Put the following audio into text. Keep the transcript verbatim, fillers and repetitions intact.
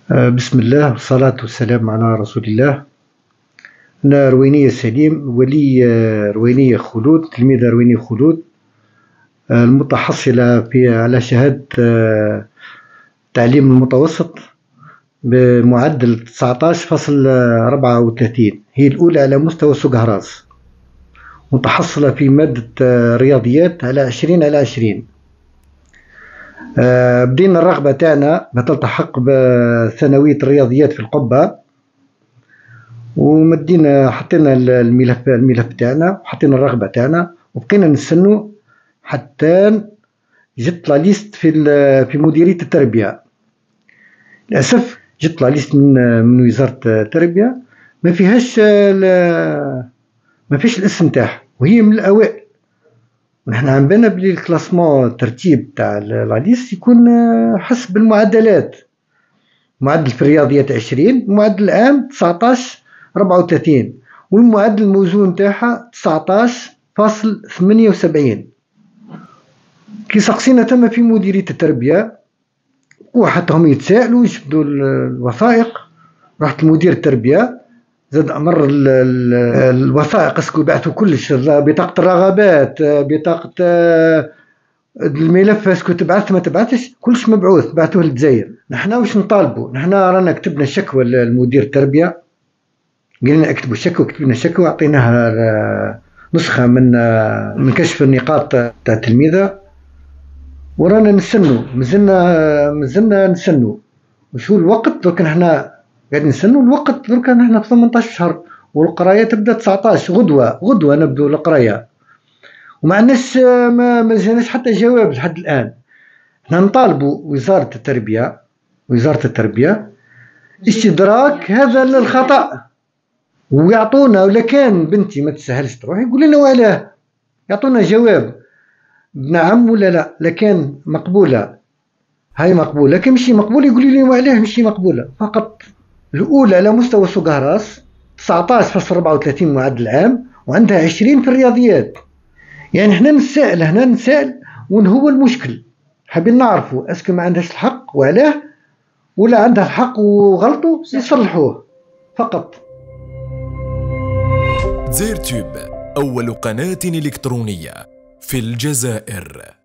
آه، بسم الله والصلاة والسلام على رسول الله. أنا روينية سليم ولي آه، روينية خلود، تلميذة روينية خلود، آه، المتحصلة في على شهادة آه، التعليم المتوسط بمعدل تسعطاش فاصل ربعة وثلاثين، هي الأولى على مستوى سوق هراس. متحصلة في مادة آه، رياضيات على عشرين على عشرين. آه، بدينا الرغبة تاعنا بتلتحق بثانوية الرياضيات في القبة، ومدينا حطينا الملف الملف تاعنا وحطينا الرغبة تاعنا وبقينا نستنوا حتى جت لا ليست في في مديرية التربية. للأسف جت لا ليست من من وزارة التربية، ما فيهاش ما فيش الاسم تاعها وهي من الأوائل. نحن عم بالنا بلي الكلاسمون الترتيب تاع لا ليست يكون حسب المعدلات، معدل في الرياضيات عشرين، المعدل العام تسعطاش ربعة وثلاثين، والمعدل الموزون تاعها تسعطاش فاصل ثمانية وسبعين. كي سقسينا تما في مديرية التربية وحتى هم يتسائلوا يشدوا الوثائق، رحت لمدير التربية زاد أمر الوثائق اسكو بعثوا كلش، بطاقة الرغبات، بطاقة الملف اسكو تبعث ما تبعثش، كلش مبعوث بعثوه للجزائر. نحنا واش نطالبوا؟ نحنا رانا كتبنا شكوى للمدير التربية، قلنا اكتبوا الشكوى، كتبنا الشكوى، عطيناها نسخة من من كشف النقاط تاع التلميذة، ورانا نستنوا مازلنا مازلنا نستنوا. وشو الوقت درك نحنا قاعدين نستنوا الوقت، درك نحنا في ثمنطاش شهر والقراية تبدا تسعطاش، غدوة غدوة نبدو القراية، وما عندناش ما ما جاناش حتى جواب لحد الآن. احنا نطالبوا وزارة التربية وزارة التربية استدراك هذا الخطأ، ويعطونا، ولا كان بنتي ما تسهلش تروح يقول لنا وعلاه، يعطونا جواب نعم ولا لا، لكن مقبولة هاي مقبولة، لكن مشي مقبولة يقولوا لي وعلاه مشي مقبولة. فقط الأولى على مستوى سوق هراس تسعطاش فاصل ربعة وثلاثين معدل عام، وعندها عشرين في الرياضيات. يعني احنا نسأل هنا نسأل وين هو المشكل، حابين نعرفوا اسكو ما عندهاش الحق وعلاه، ولا عندها الحق وغلطوا يصلحوه فقط. زيرتوب، أول قناة إلكترونية في الجزائر.